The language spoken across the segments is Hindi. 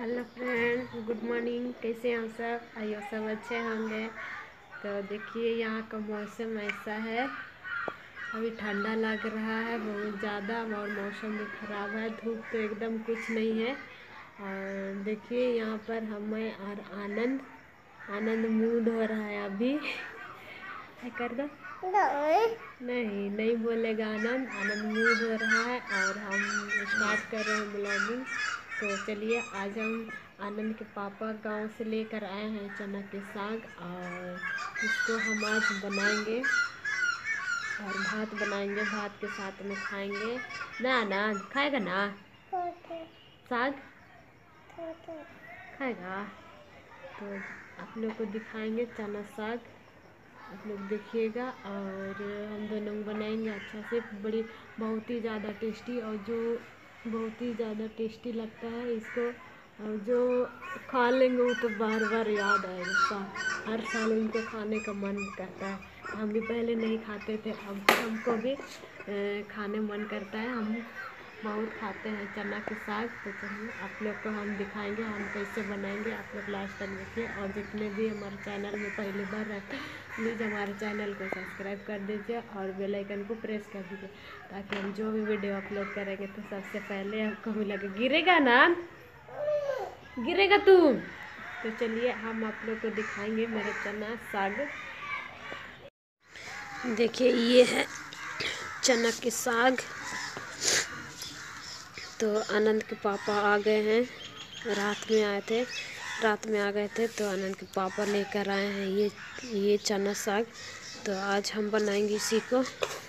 Hello friends, good morning. कैसे हैं आप सब? आइए सब अच्छे होंगे। तो देखिए यहाँ का मौसम ऐसा है, अभी ठंडा लग रहा है बहुत ज़्यादा और मौसम भी ख़राब है, धूप तो एकदम कुछ नहीं है। और देखिए यहाँ पर हमें और आनंद आनंद मूड हो रहा है अभी। कर दो नहीं नहीं बोलेगा। आनंद आनंद मूड हो रहा है और हम स्टार्ट कर रहे हैं ब्लॉगिंग। तो चलिए, आज हम आनंद के पापा गांव से लेकर आए हैं चना के साग, और इसको हम आज बनाएंगे और भात बनाएंगे। भात के साथ में खाएंगे ना। आनंद खाएगा ना? साग खाएगा। तो आप लोग को दिखाएंगे चना साग, आप लोग देखिएगा। और हम दोनों बनाएंगे अच्छा से, बड़ी बहुत ही ज़्यादा टेस्टी, और जो बहुत ही ज़्यादा टेस्टी लगता है इसको, और जो खा लेंगे वो तो बार बार याद आएगा। हर साल इनको खाने का मन करता है। हम भी पहले नहीं खाते थे, अब हमको भी खाने मन करता है। हम बहुत खाते हैं चना के साग। तो चलिए आप लोग को हम दिखाएंगे हम कैसे बनाएंगे, आप लोग लास्ट तक देखिए। और जितने भी हमारे चैनल में पहली बार रहते हैं, प्लीज़ हमारे चैनल को सब्सक्राइब कर दीजिए और बेल आइकन को प्रेस कर दीजिए, ताकि हम जो भी वीडियो अपलोड करेंगे तो सबसे पहले आपको मिलेगा। गिरेगा ना? गिरेगा तू? तो चलिए हम आप लोग को दिखाएंगे मेरा चना साग। देखिए ये है चना के साग। तो आनंद के पापा आ गए हैं, रात में आ गए थे। तो आनंद के पापा लेकर आए हैं ये चना साग। तो आज हम बनाएंगे इसी को।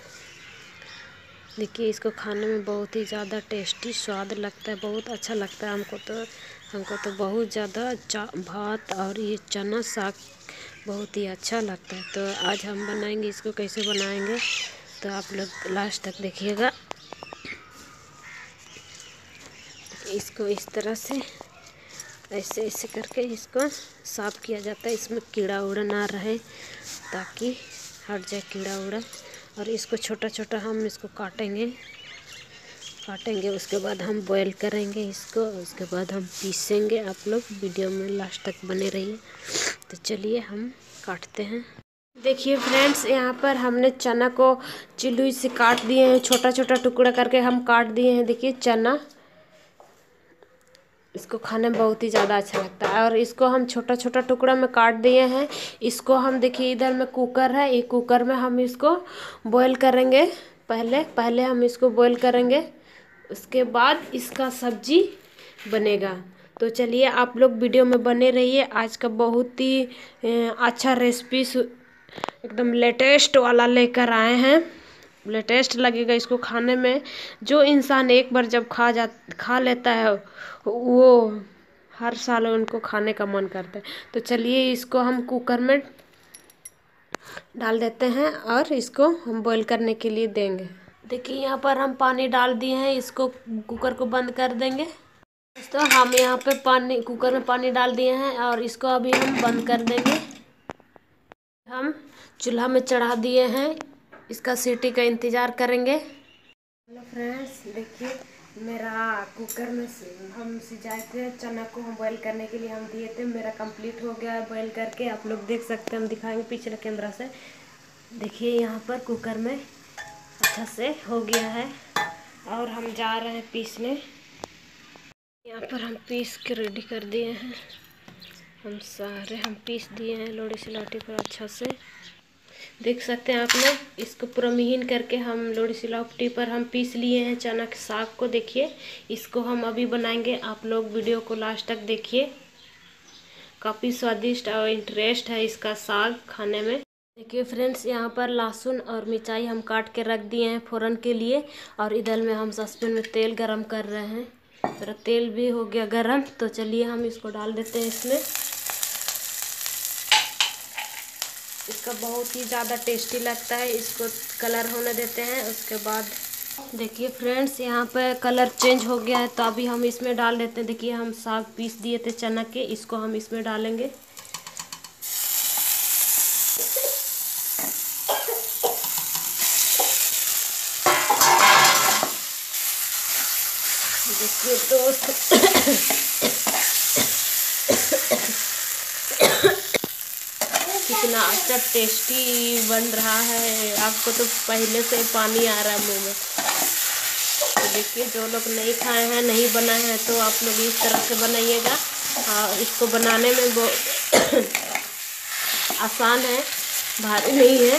देखिए इसको खाने में बहुत ही ज़्यादा टेस्टी स्वाद लगता है, बहुत अच्छा लगता है हमको तो बहुत ज़्यादा भात और ये चना साग बहुत ही अच्छा लगता है। तो आज हम बनाएंगे इसको। कैसे बनाएंगे तो आप लोग लास्ट तक देखिएगा। इसको इस तरह से ऐसे करके इसको साफ़ किया जाता है, इसमें कीड़ा उड़ा ना रहे, ताकि हट जाए कीड़ा उड़ा। और इसको छोटा छोटा हम इसको काटेंगे। उसके बाद हम बॉईल करेंगे इसको, उसके बाद हम पीसेंगे। आप लोग वीडियो में लास्ट तक बने रहिए। तो चलिए हम काटते हैं। देखिए फ्रेंड्स, यहाँ पर हमने चना को चिल्लुई से काट दिए हैं, छोटा छोटा टुकड़ा करके हम काट दिए हैं। देखिए चना, इसको खाने में बहुत ही ज़्यादा अच्छा लगता है। और इसको हम छोटा छोटा टुकड़ा में काट दिए हैं। इसको हम देखिए इधर में कुकर है, ये कुकर में हम इसको बॉईल करेंगे। पहले हम इसको बॉईल करेंगे, उसके बाद इसका सब्जी बनेगा। तो चलिए आप लोग वीडियो में बने रहिए। आज का बहुत ही अच्छा रेसिपी एकदम लेटेस्ट वाला लेकर आए हैं। लेटेस्ट लगेगा इसको खाने में। जो इंसान एक बार जब खा लेता है, वो हर साल उनको खाने का मन करता है। तो चलिए इसको हम कुकर में डाल देते हैं और इसको हम बॉईल करने के लिए देंगे। देखिए यहाँ पर हम पानी डाल दिए हैं, इसको कुकर को बंद कर देंगे। तो हम यहाँ पे कुकर में पानी डाल दिए हैं और इसको अभी हम बंद कर देंगे। हम चूल्हा में चढ़ा दिए हैं, इसका सीटी का इंतज़ार करेंगे। हेलो फ्रेंड्स, देखिए मेरा कुकर में हम सिंचाए थे चना को, हम बॉईल करने के लिए हम दिए थे। मेरा कंप्लीट हो गया है बॉईल करके, आप लोग देख सकते हैं। हम दिखाएंगे पिछले कैमरा से। देखिए यहाँ पर कुकर में अच्छा से हो गया है और हम जा रहे हैं पीसने। यहाँ पर हम पीस के रेडी कर दिए हैं। हम पीस दिए हैं लोढ़ी सिलौटी पर अच्छा से। देख सकते हैं आप लोग, इसको पूरा महीन करके हम लोढ़ी सिलौटी पर हम पीस लिए हैं चना के साग को। देखिए इसको हम अभी बनाएंगे, आप लोग वीडियो को लास्ट तक देखिए। काफ़ी स्वादिष्ट और इंटरेस्ट है इसका साग खाने में। देखिए फ्रेंड्स, यहाँ पर लहसुन और मिर्चाई हम काट के रख दिए हैं फ़ौरन के लिए। और इधर में हम सॉसपैन में तेल गरम कर रहे हैं। मेरा तेल भी हो गया गरम। तो चलिए हम इसको डाल देते हैं इसमें। इसका बहुत ही ज़्यादा टेस्टी लगता है। इसको कलर होने देते हैं, उसके बाद देखिए फ्रेंड्स यहाँ पे कलर चेंज हो गया है। तो अभी हम इसमें डाल देते हैं। देखिए हम साग पीस दिए थे चना के, इसको हम इसमें डालेंगे। देखिए दोस्त अच्छा टेस्टी बन रहा है। आपको तो पहले से ही पानी आ रहा है मुंह में। तो देखिए, जो लोग नहीं खाए हैं, नहीं बनाए हैं, तो आप लोग इस तरह से बनाइएगा। और इसको बनाने में बहुत आसान है, भारी नहीं है।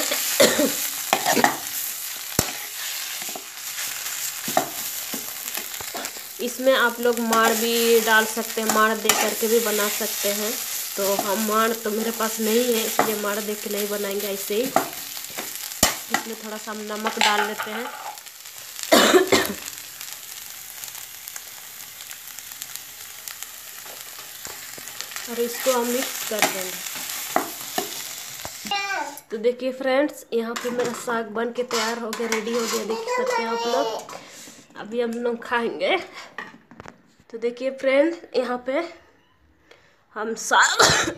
इसमें आप लोग माड़ भी डाल सकते हैं, माड़ दे करके भी बना सकते हैं। तो हम माड़ तो मेरे पास नहीं है, इसलिए माड़ दे के नहीं बनाएंगे, ऐसे ही। इसमें थोड़ा सा हम नमक डाल लेते हैं। और इसको हम मिक्स कर देंगे। तो देखिए फ्रेंड्स, यहाँ पे मेरा साग बन के तैयार हो गया, रेडी हो गया, देख सकते हैं आप लोग। अभी हम लोग खाएंगे। तो देखिए फ्रेंड्स, यहाँ पे हम साग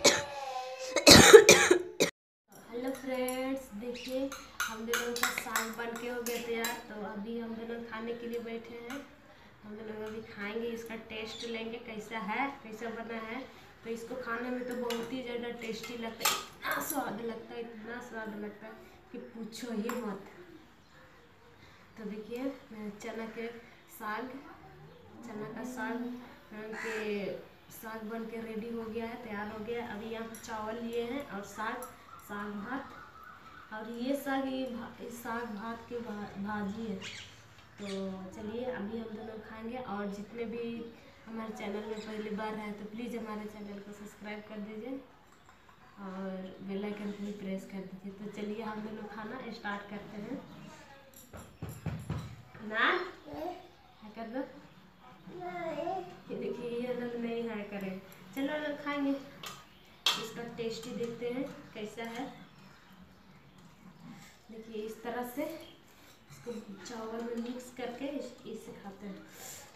हेलो फ्रेंड्स, देखिए हम दोनों का साग बन के हो गया तैयार। तो अभी हम दोनों खाने के लिए बैठे हैं। हम दोनों अभी खाएंगे, इसका टेस्ट लेंगे कैसा है, कैसा बना है। तो इसको खाने में तो बहुत ही ज़्यादा टेस्टी लगता है, इतना स्वाद लगता है, इतना स्वाद लगता है कि पूछो ही मत। तो देखिए चना का साग के साग बन के रेडी हो गया है, तैयार हो गया है। अभी यहाँ पे चावल लिए हैं और साग भात। और ये साग भात की भाजी है। तो चलिए अभी हम दोनों खाएंगे। और जितने भी हमारे चैनल में पहली बार है तो प्लीज़ हमारे चैनल को सब्सक्राइब कर दीजिए और बेल आइकन को भी प्रेस कर दीजिए। तो चलिए हम दोनों खाना स्टार्ट करते हैं ना। है कर दो। ये देखिए, ये लोग नहीं है करे। चलो लोग खाएंगे, इसका टेस्ट ही देखते हैं कैसा है। देखिए इस तरह से इसको चावल में मिक्स करके इसे खाते हैं।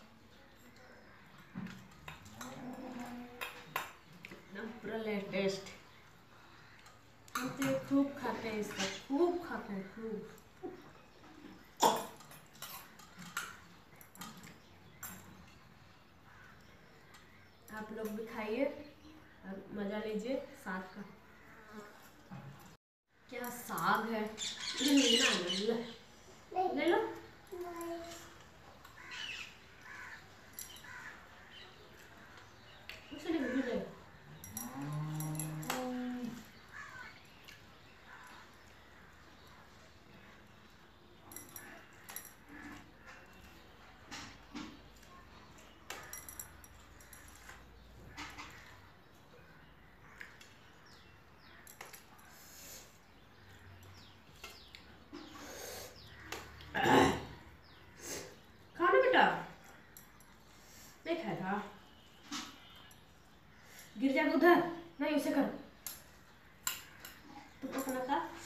पूरा लेटेस्ट। हम तो खूब खाते हैं, इसका खूब खाते हैं, खूब। आप लोग भी खाइए और मजा लीजिए साग का। क्या साग है, ले लो। खाना बेटा नहीं खाएगा, गिर जाएगा उधर। नहीं उसे करो, तुम अपना खा।